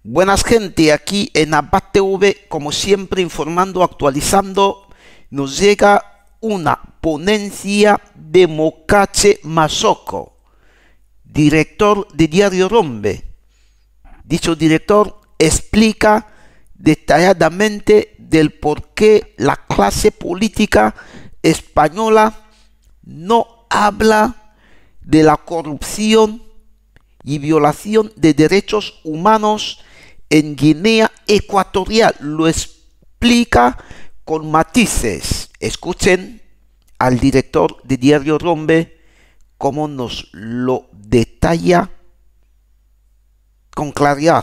Buenas gente, aquí en Abad TV, como siempre informando, actualizando, nos llega una ponencia de Mocache Masoko, director de Diario Rombe. Dicho director explica detalladamente del por qué la clase política española no habla de la corrupción y violación de derechos humanos en Guinea Ecuatorial. Lo explica con matices. Escuchen al director de Diario Rombe cómo nos lo detalla con claridad.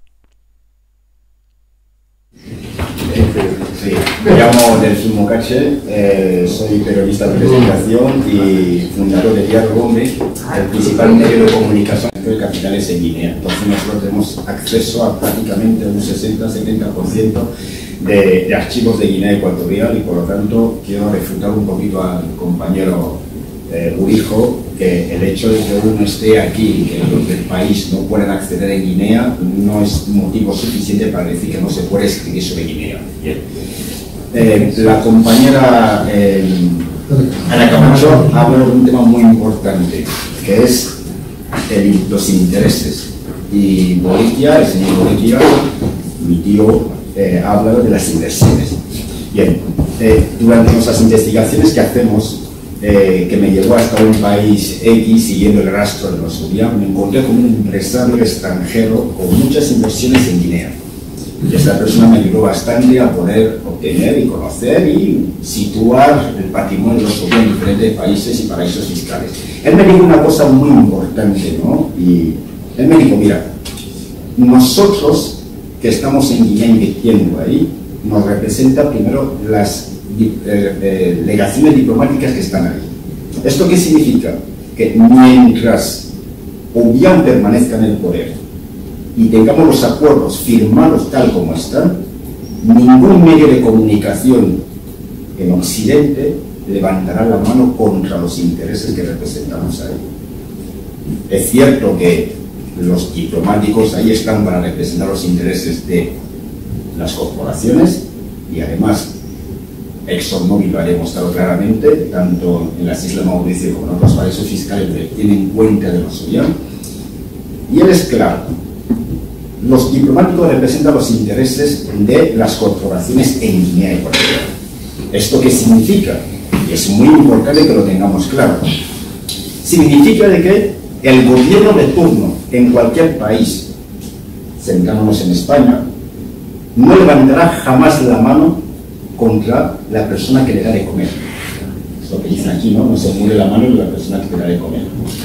Sí, me llamo Delfín Mocache, soy periodista de investigación y fundador de Diario Rombe, el principal medio de comunicación de capitales en Guinea. Entonces nosotros tenemos acceso a prácticamente un 60-70% de archivos de Guinea Ecuatorial y por lo tanto quiero refutar un poquito al compañero Urijo que el hecho de que uno esté aquí y que los del país no puedan acceder en Guinea no es motivo suficiente para decir que no se puede escribir sobre Guinea. Bien. La compañera Ana Camacho habla de un tema muy importante, que es los intereses. Y Boriquia, el señor Boriquia, mi tío, habla de las inversiones. Bien, durante nuestras investigaciones que hacemos, que me llevó hasta un país X siguiendo el rastro de los Urián, me encontré con un empresario extranjero con muchas inversiones en Guinea. Y esta persona me ayudó bastante a poder obtener y conocer y situar el patrimonio de los Urián en diferentes países y paraísos fiscales. Él me dijo una cosa muy importante, ¿no? Y él me dijo, mira, nosotros que estamos en Guinea invirtiendo ahí, nos representa primero las legaciones diplomáticas que están ahí. ¿Esto qué significa? Que mientras Obiang permanezca en el poder y tengamos los acuerdos firmados tal como están, ningún medio de comunicación en Occidente levantará la mano contra los intereses que representamos ahí. Es cierto que los diplomáticos ahí están para representar los intereses de las corporaciones y además ExxonMobil lo ha demostrado claramente, tanto en las Islas Mauricio como en otros paraísos fiscales que tienen cuenta de los Urián. Y él es claro, los diplomáticos representan los intereses de las corporaciones en Guinea Ecuatorial. ¿Esto qué significa? Y es muy importante que lo tengamos claro. Significa de que el gobierno de turno en cualquier país, centrándonos en España, no levantará jamás la mano contra la persona que le da de comer. Es lo que dicen aquí, ¿no? No se mueve la mano de la persona que le da de comer.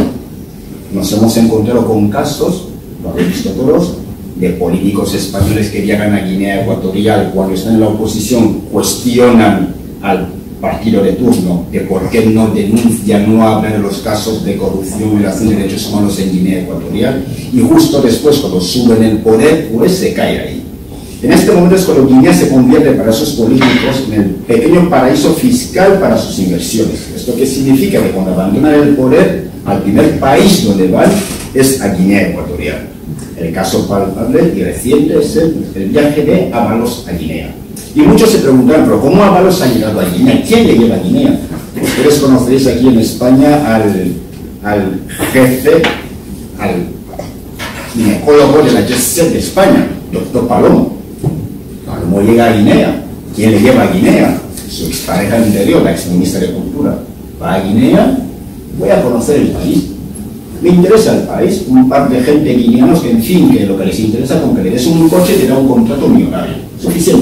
Nos hemos encontrado con casos, lo habéis visto todos, de políticos españoles que viajan a Guinea Ecuatorial cuando están en la oposición, cuestionan al partido de turno de por qué no denuncia, no habla de los casos de corrupción y violación de derechos humanos en Guinea Ecuatorial, y justo después, cuando suben el poder, pues se cae ahí. En este momento es cuando Guinea se convierte para esos políticos en el pequeño paraíso fiscal para sus inversiones. ¿Esto qué significa? Que cuando abandonan el poder, al primer país donde van es a Guinea Ecuatorial. El caso palpable y reciente es el viaje de Ábalos a Guinea. Y muchos se preguntan, pero ¿cómo Ábalos ha llegado a Guinea? ¿Quién le lleva a Guinea? Ustedes conoceréis aquí en España al jefe, al ginecólogo de la JESSET de España, doctor Palomo. ¿Cómo llega a Guinea? ¿Quién le lleva a Guinea? Su expareja interior, la exministra de Cultura. Va a Guinea, voy a conocer el país. Me interesa el país, un par de gente guineanos que, en fin, que lo que les interesa con que le des un coche te da un contrato millonario. Suficiente.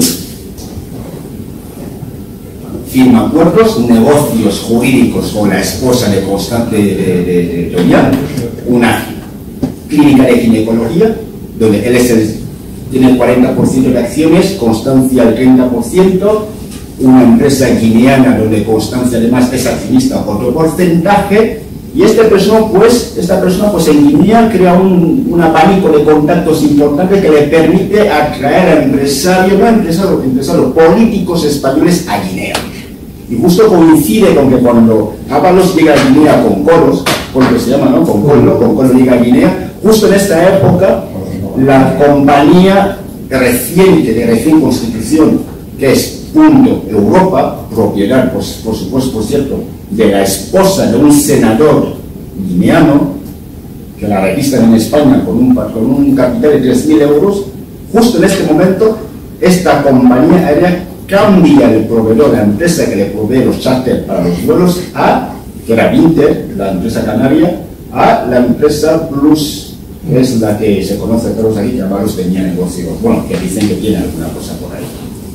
Firma acuerdos, negocios jurídicos con la esposa de Constante de Obiang, una clínica de ginecología, donde él tiene el 40% de acciones, Constancia el 30%, una empresa guineana donde Constancia además es accionista otro porcentaje, y esta persona pues en Guinea crea un abanico de contactos importantes que le permite atraer a empresarios políticos españoles a Guinea. Y justo coincide con que cuando Ábalos llega a Guinea con Coros, porque se llama, ¿no? Con Colo llega a Guinea, justo en esta época La compañía reciente, de recién constitución, que es Punto Europa, propiedad, pues, por supuesto, por cierto, de la esposa de un senador guineano, que la registran en España con un capital de 3.000 euros, justo en este momento, esta compañía aérea cambia el proveedor, la empresa que le provee los charters para los vuelos, que era Vinter, la empresa canaria, a la empresa Plus, que es la que se conoce a todos aquí, que Avalos tenía negocios, bueno, que dicen que tiene alguna cosa por ahí.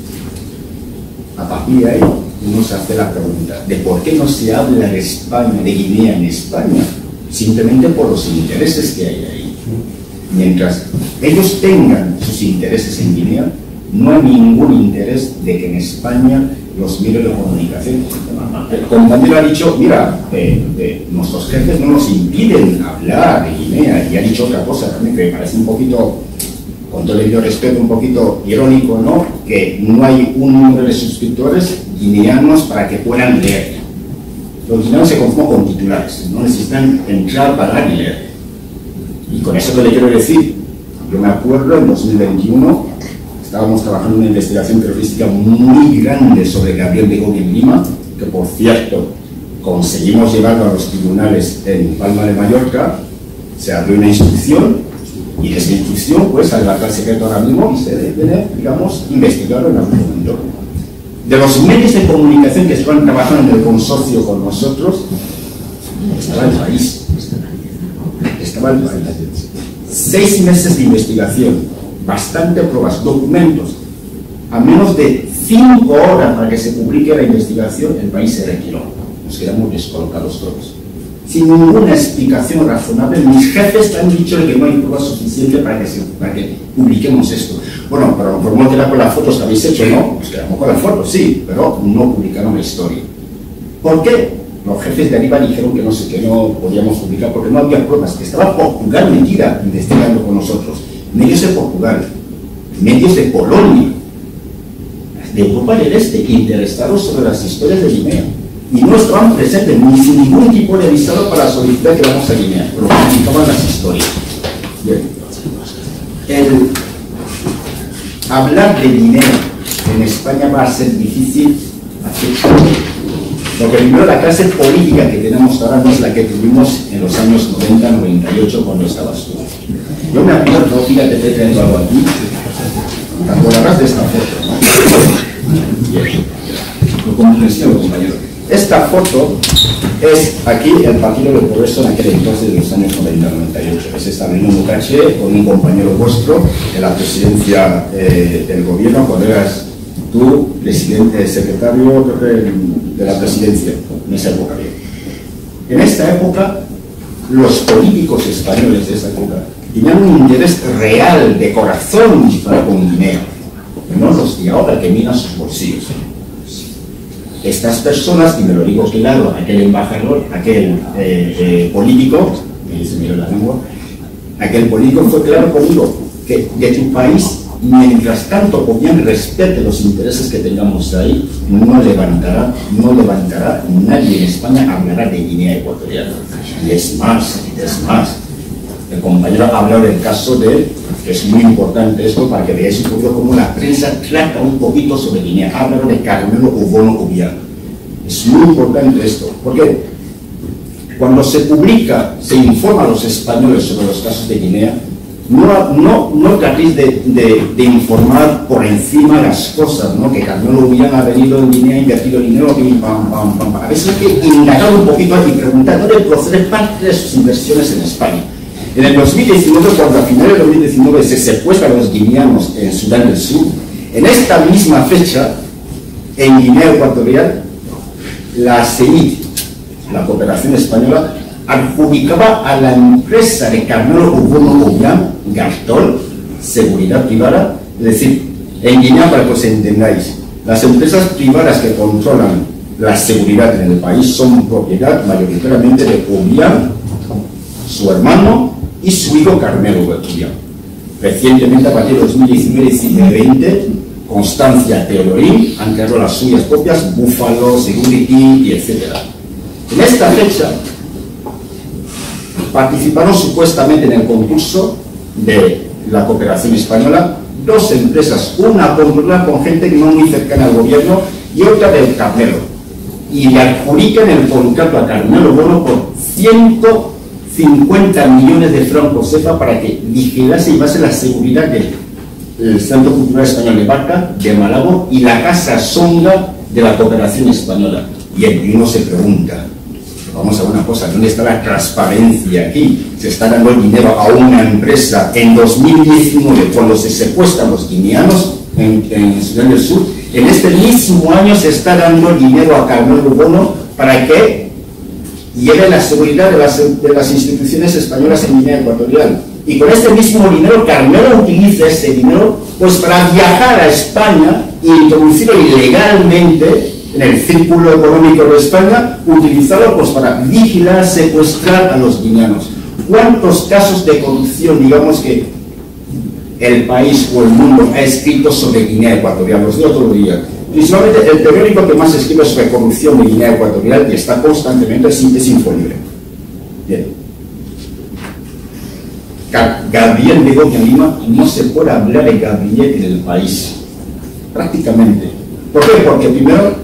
A partir de ahí, uno se hace la pregunta de por qué no se habla de España, de Guinea en España, simplemente por los intereses que hay ahí. Mientras ellos tengan sus intereses en Guinea, no hay ningún interés de que en España los medios de comunicación. El compañero ha dicho, mira, nuestros jefes no nos impiden hablar de Guinea, y ha dicho otra cosa también que me parece un poquito, con todo el debido respeto, un poquito irónico, ¿no? Que no hay un número de suscriptores guineanos para que puedan leer. Los guineanos se conforman con titulares, no necesitan entrar para leer. Y con eso que le quiero decir, yo me acuerdo en 2021, estábamos trabajando en una investigación periodística muy grande sobre Gabriel de Gogui en Lima, que por cierto conseguimos llevarlo a los tribunales en Palma de Mallorca. Se abrió una instrucción, y de esa instrucción, pues, al al secreto ahora mismo y se debe, digamos, investigarlo en algún momento. De los medios de comunicación que estaban trabajando en el consorcio con nosotros, estaba el país. Estaba el país. 6 meses de investigación, bastante pruebas, documentos. A menos de 5 horas para que se publique la investigación, el país se retiró. Nos quedamos descolocados todos. Sin ninguna explicación razonable. Mis jefes han dicho que no hay pruebas suficientes para que publiquemos esto. Bueno, pero por no quedar con las fotos que habéis hecho, no, nos quedamos con las fotos, sí, pero no publicaron la historia. ¿Por qué? Los jefes de arriba dijeron que no podíamos publicar porque no había pruebas, que estaba Portugal metida investigando con nosotros. Medios de Portugal, medios de Polonia, de Europa del Este, interesados sobre las historias de Guinea. Y no estaban presentes ni sin ningún tipo de visado para solicitar que vamos a Guinea, pero publicaban las historias. Bien. Hablar de Guinea en España va a ser difícil porque primero la clase política que tenemos ahora no es la que tuvimos en los años 90-98 cuando estabas tú. Yo me acuerdo, fíjate, te he traído algo aquí, te acordarás de esta foto, ¿no? Bien. Lo comprensión, compañero. Esta foto es aquí el Partido del Progreso en aquel entonces de los años 90-98. Es esta Benito Mucache con un compañero vuestro de la presidencia del gobierno, cuando eras tú presidente, secretario de la presidencia, en esa época. En esta época, los políticos españoles de esa época tenían un interés real, de corazón, para con Guinea, no los de ahora que miran sus bolsillos. Estas personas, y me lo digo claro, aquel embajador, aquel político, que se miró la lengua, aquel político fue claro conmigo, que de tu país, mientras tanto Obiang respete los intereses que tengamos ahí, no levantará nadie en España hablará de Guinea Ecuatorial. Y es más, el compañero ha hablado del caso de, que es muy importante esto para que veáis un poquito cómo la prensa trata un poquito sobre Guinea. Ha hablado de Carmelo Obono Obiang. Es muy importante esto, porque cuando se publica, se informa a los españoles sobre los casos de Guinea, no tratéis de informar por encima las cosas, ¿no? Que Carmelo Obiang ha venido en Guinea, ha invertido dinero, pim, pam, pam, pam. A veces hay que indagar un poquito y preguntar dónde procede parte de sus inversiones en España. En el 2019, cuando a finales de 2019 se secuestran a los guineanos en Sudán del Sur, en esta misma fecha, en Guinea Ecuatorial, la CEID, la Cooperación Española, adjudicaba a la empresa de Carmelo Obono Obiang, Gartol, seguridad privada. Es decir, en Guinea, para que os entendáis, las empresas privadas que controlan la seguridad en el país son propiedad mayoritariamente de Obiang, su hermano y su hijo Carmelo Obiang. Recientemente, a partir de 2019-2020, Constancia Teodorín han creado las suyas propias, Buffalo, Security, y etc. En esta fecha participaron supuestamente en el concurso de la cooperación española, dos empresas, una controlada con gente no muy cercana al gobierno y otra del Carmelo. Y le adjudican el contrato a Carmelo Bono por 150 millones de francos CFA para que vigilase y base la seguridad del Centro Cultural Español de Barca, de Malabo y la Casa Sonda de la cooperación española. Y uno se pregunta, vamos a una cosa, ¿dónde está la transparencia aquí? Se está dando el dinero a una empresa en 2019 cuando se secuestran los guineanos en Sudán del Sur. En este mismo año se está dando el dinero a Carmelo Bono para que lleve la seguridad de las instituciones españolas en Guinea Ecuatorial. Y con este mismo dinero, Carmelo utiliza ese dinero pues para viajar a España e introducirlo ilegalmente en el círculo económico de España, utilizarlo pues para vigilar, secuestrar a los guineanos. ¿Cuántos casos de corrupción, digamos, que el país o el mundo ha escrito sobre Guinea Ecuatorial? Los digo todos los días. Principalmente el periódico que más escribe sobre corrupción de Guinea Ecuatorial, que está constantemente, es Infolibre. Bien. Gabriel Begoña Lima, no se puede hablar de Gabriel en el país, prácticamente. ¿Por qué? Porque primero,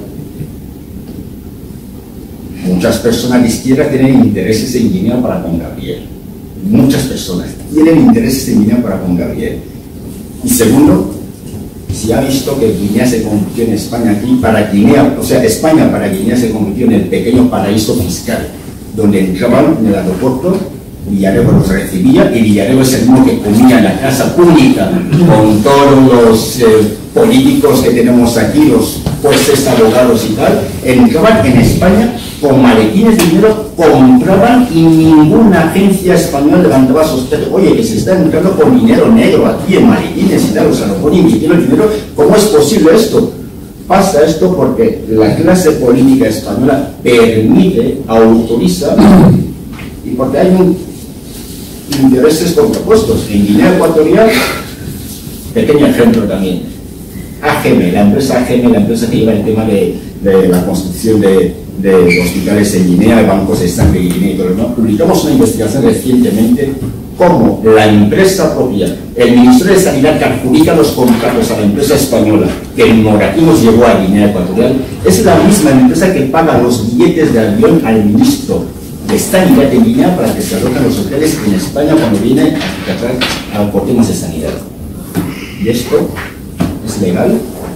muchas personas de izquierda tienen intereses en Guinea para con Gabriel. Muchas personas tienen intereses en Guinea para con Gabriel. Y segundo, si ha visto que Guinea se convirtió en España aquí, para Guinea, o sea, España para Guinea se convirtió en el pequeño paraíso fiscal, donde entraban en el aeropuerto, Villarego los recibía y Villarego es el mismo que comía en la casa pública con todos los políticos que tenemos aquí, los jueces, abogados y tal. Entraban en España con maletines de dinero, compraban y ninguna agencia española levantaba sospecha. Oye, que se está entrando con dinero negro aquí en maletines y tal, o sea, lo ponen invirtiendo el dinero. ¿Cómo es posible esto? Pasa esto porque la clase política española permite, autoriza, y porque hay intereses contrapuestos. En Guinea Ecuatorial, pequeño ejemplo también, AGM, la empresa AGM, la empresa que lleva el tema de la construcción de hospitales en Guinea, de bancos de sangre en Guinea y todo lo demás, publicamos una investigación recientemente cómo la empresa propia, el Ministerio de Sanidad que adjudica los contratos a la empresa española que en Moratí nos llevó a Guinea Ecuatorial, es la misma empresa que paga los billetes de avión al ministro de Sanidad de Guinea para que se alojen los hoteles en España cuando viene a tratar a temas de sanidad. ¿Y esto es legal?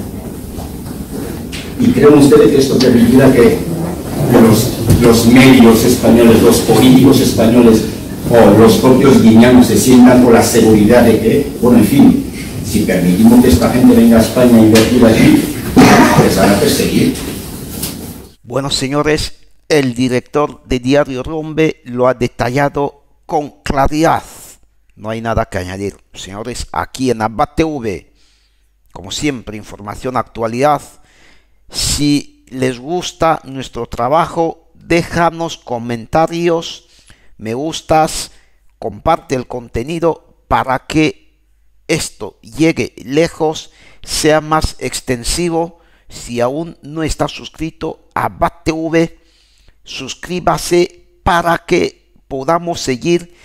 ¿Y creen ustedes que esto permitirá que los medios españoles, los políticos españoles o los propios guineanos se sientan con la seguridad de que, bueno, en fin, si permitimos que esta gente venga a España a invertir allí, les van a perseguir? Bueno, señores, el director de Diario Rombe lo ha detallado con claridad. No hay nada que añadir. Señores, aquí en Abad TV, como siempre, información, actualidad. Si les gusta nuestro trabajo, déjanos comentarios, me gustas, comparte el contenido para que esto llegue lejos, sea más extensivo. Si aún no está suscrito a Abad TV, suscríbase para que podamos seguir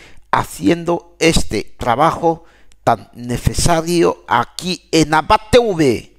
haciendo este trabajo tan necesario aquí en Abad TV.